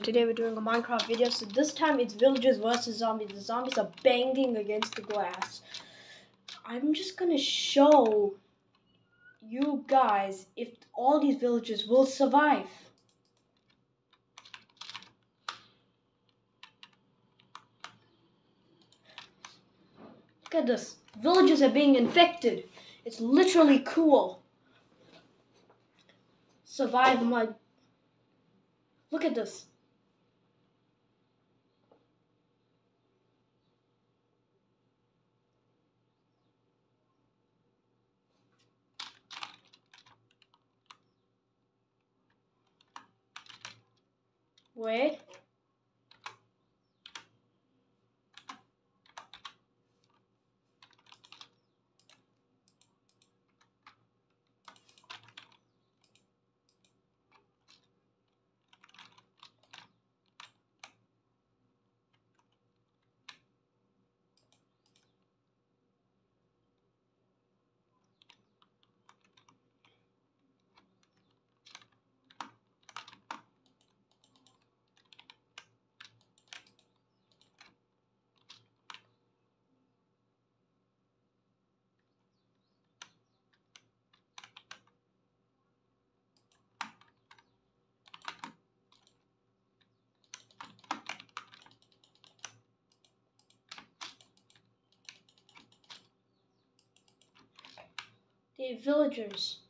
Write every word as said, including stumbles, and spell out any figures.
Today we're doing a Minecraft video, so this time it's villagers versus zombies. The zombies are banging against the glass. I'm just gonna show you guys if all these villagers will survive. Look at this. Villagers are being infected. It's literally cool. Survive my... Look at this. Wait. The villagers